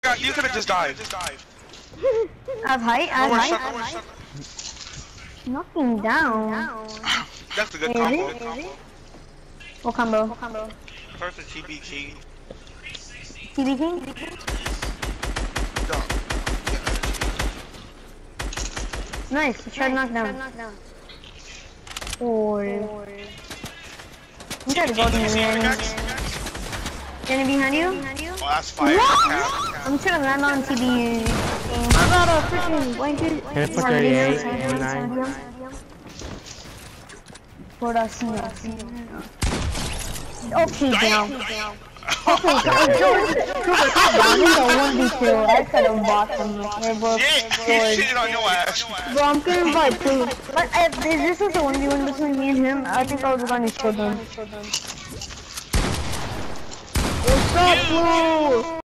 You could have just died. I have height. Knocking down. That's a good combo. What combo? First the TB key. TB King? Nice, try to knock down. Or... I'm trying to go to the end. Gonna behind you? Oh, that's fire. I'm trying to land on TB. I got a freaking blanket. Can I put 38 and 9? For the okay, down. Okay, down. He's a 1v2. I could have bought them. They're both he's shitting on your ass. Bro, I'm gonna buy two. But if this was a 1v1 between me and him, I think I was gonna show them. What's up, bro?